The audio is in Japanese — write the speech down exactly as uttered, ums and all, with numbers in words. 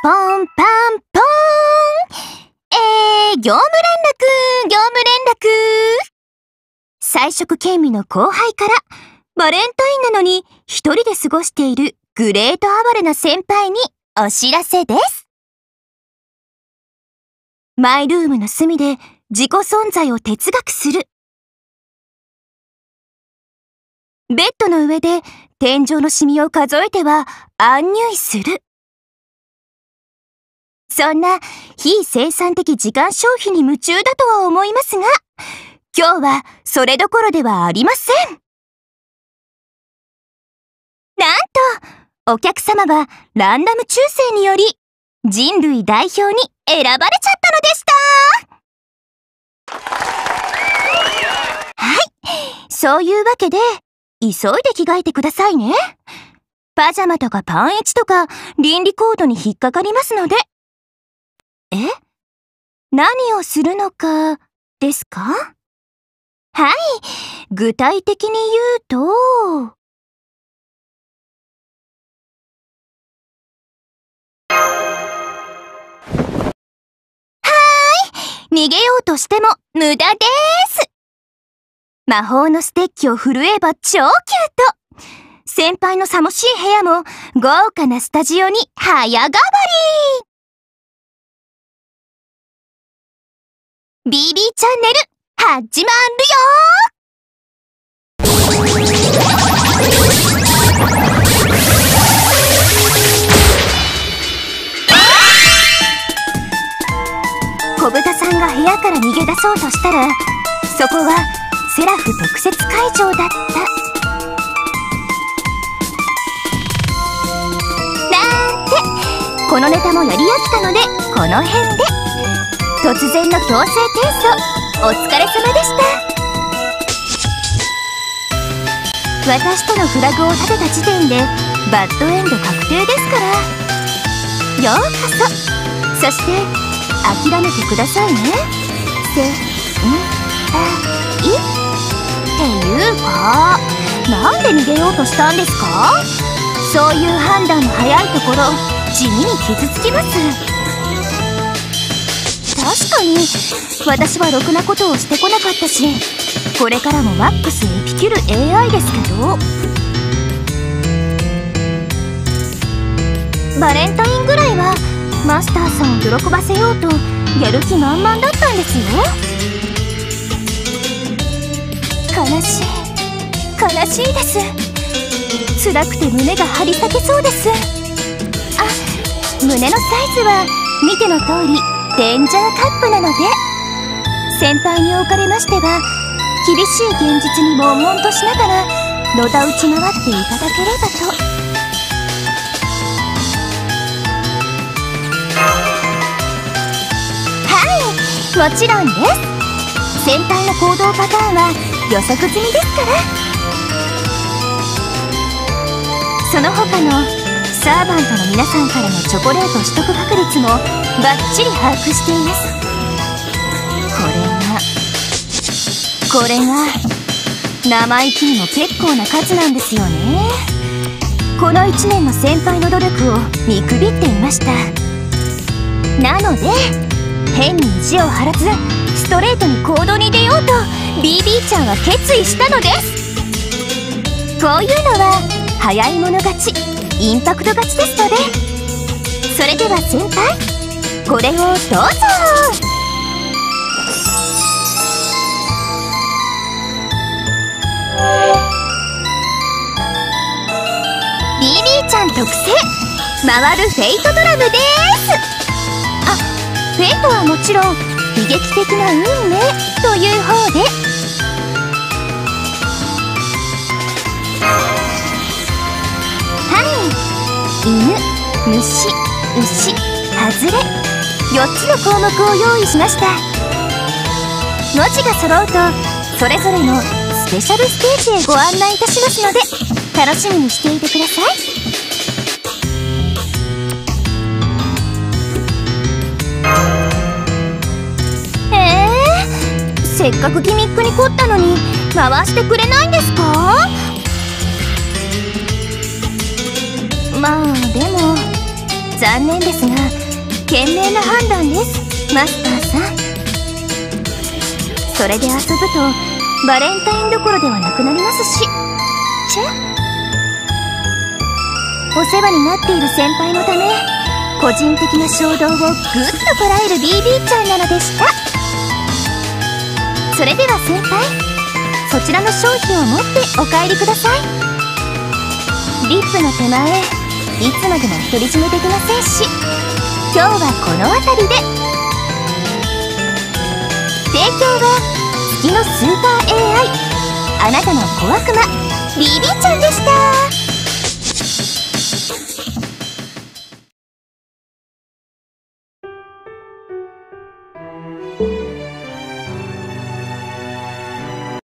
ポンパンポーン。えー、業務連絡、業務連絡。才色兼備の後輩から、バレンタインなのに一人で過ごしているグレート哀れな先輩にお知らせです。マイルームの隅で自己存在を哲学する。ベッドの上で天井のシミを数えては暗入する。そんな非生産的時間消費に夢中だとは思いますが、今日はそれどころではありません。なんと、お客様はランダム抽選により人類代表に選ばれちゃったのでした。はい、そういうわけで、急いで着替えてくださいね。パジャマとかパンエチとか倫理コードに引っかかりますので。え？何をするのかですか？はい、具体的に言うと、はーい、逃げようとしても無駄でーす。魔法のステッキを振るえば超キュート。先輩の寂しい部屋も豪華なスタジオに早変わり。ビービー チャンネル始まるよー。小豚さんが部屋から逃げ出そうとしたら、そこはセラフ特設会場だった。なんて、このネタもやり飽きたのでこの辺で。突然の強制転送、お疲れ様でした。私とのフラグを立てた時点でバッドエンド確定ですから。ようこそ。そして諦めてくださいね。せんたいっていうか、なんで逃げようとしたんですか？そういう判断の早いところ、地味に傷つきます。確かに私はろくなことをしてこなかったし、これからもマックスエピキュル エーアイ ですけど、バレンタインぐらいはマスターさんを喜ばせようとやる気満々だったんですよ。悲しい悲しいです。辛くて胸が張り裂けそうです。あ、胸のサイズは見ての通りデンジャーカップなので、先輩におかれましては厳しい現実に悶々としながらのたうち回っていただければと。はい、もちろんです。先輩の行動パターンは予測済みですから。その他のサーバントの皆さんからのチョコレート取得確率もバッチリ把握しています。これがこれが生意気にも結構な数なんですよね。このいちねんの先輩の努力を見くびっていました。なので変に意地を張らずストレートに行動に出ようと ビービー ちゃんは決意したのです。こういうのは早い者勝ち、インパクト勝ちですので。それでは先輩、これをどうぞ。ビービー ちゃん特製回るフェイトドラムです。あ、フェイトはもちろん悲劇的な運命という方で、犬、虫、牛、ハズレ、よっつの項目を用意しました。文字が揃うとそれぞれのスペシャルステージへご案内いたしますので、楽しみにしていてください。えー、せっかくギミックに凝ったのに回してくれないんですか？まあでも残念ですが賢明な判断です、マスターさん。それで遊ぶとバレンタインどころではなくなりますし。チェお世話になっている先輩のため個人的な衝動をぐっとこらえる ビービー ちゃんなのでした。それでは先輩、そちらの商品を持ってお帰りください。リップの手前、いつまでも独り占めできませんし、今日はこの辺りで。提供は月のスーパー エーアイ、 あなたの小悪魔 ビービー ちゃんでした。you